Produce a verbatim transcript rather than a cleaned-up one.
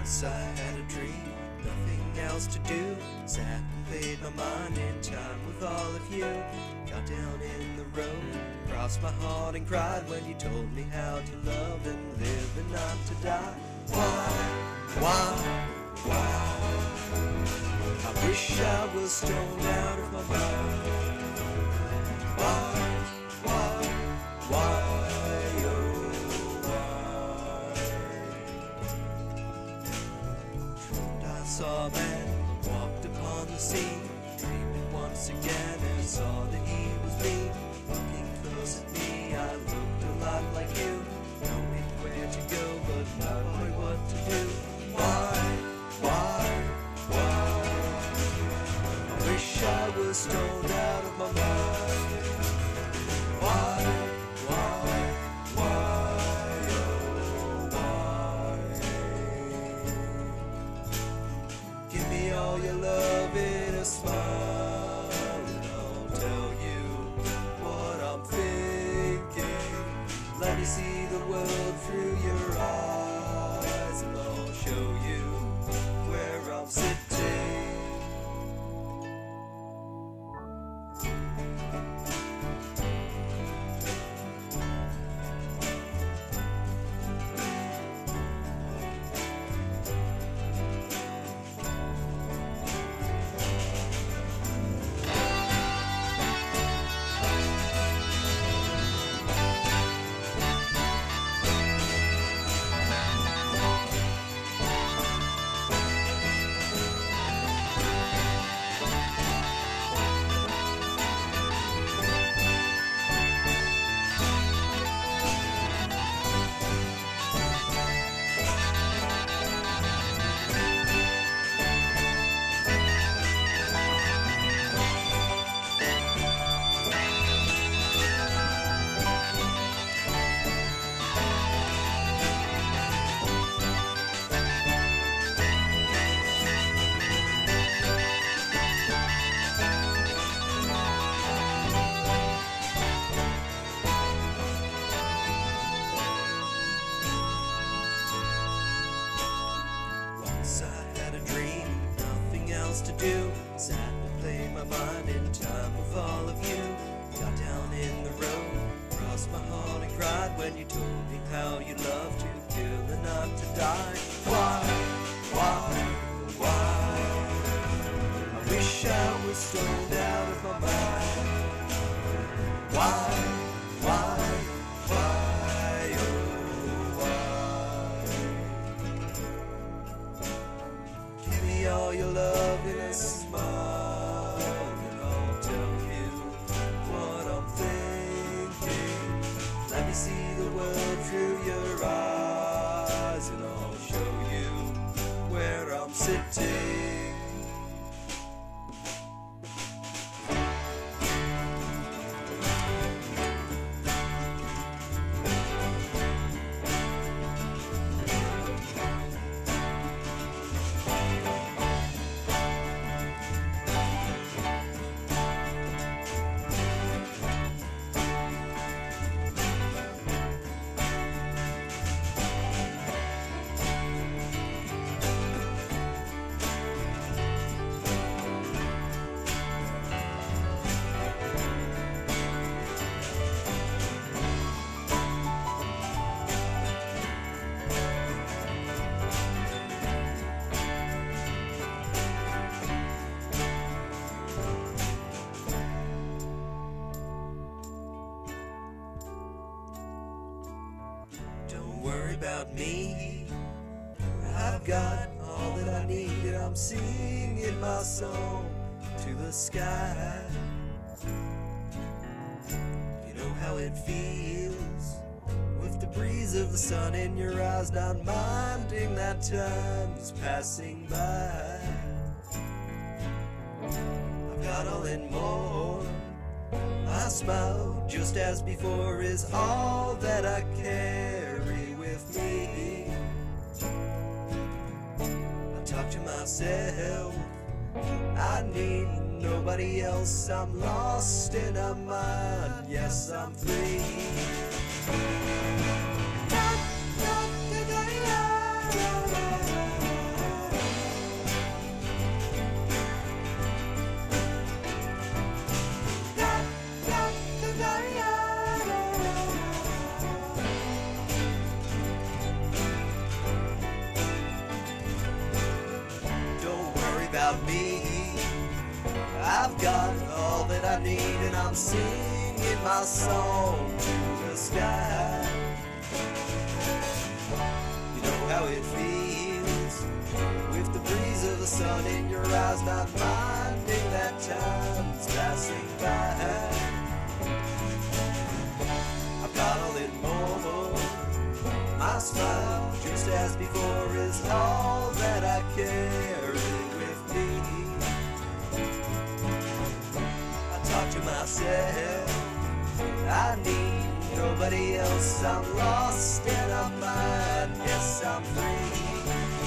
Once I had a dream, nothing else to do. Sat and played my mind in time with all of you. Got down in the road, crossed my heart and cried when you told me how to love and live and not to die. Why, why, why? I wish I was stoned out of my mind. Why, why, why, oh why? I saw a man walked upon the sea, dreamed it once again and saw that he was me. Looking close at me, I looked a lot like you, knowing where to go but not knowing what to do. Why, why, why? I wish I was stoned out of my mind. Why, why, why, oh why? Give me all your love in a smile, and I'll tell you what I'm thinking. Let me see the world through your eyes, and I'll show you where I'm sitting. To do, sat and played my mind in time with all of you. Got down in the road, crossed my heart and cried when you told me how you love to kill and not to die. Why, why, why? I wish I was stoned out of my mind. Why, why, why, oh why? Give me all your love in a smile, and I'll tell you what I'm thinking. Let me see the world through your eyes, and I'll show you where I'm sitting. About me, I've got all that I need, and I'm singing my song to the sky. You know how it feels with the breeze of the sun in your eyes, not minding that time's passing by. I've got all and more. My smile, just as before, is all that I carry with me. I talk to myself, I need nobody else. I'm lost in a mind, yes, I'm free. Da, da, da, da, da, da, da. about me. I've got all that I need, and I'm singing my song to the sky. You know how it feels with the breeze of the sun in your eyes, not minding that time's passing by. I've got a little more. My smile, just as before, is all that I carry with me. I talk to myself, I need nobody else. I'm lost and I'm mine, yes I'm free.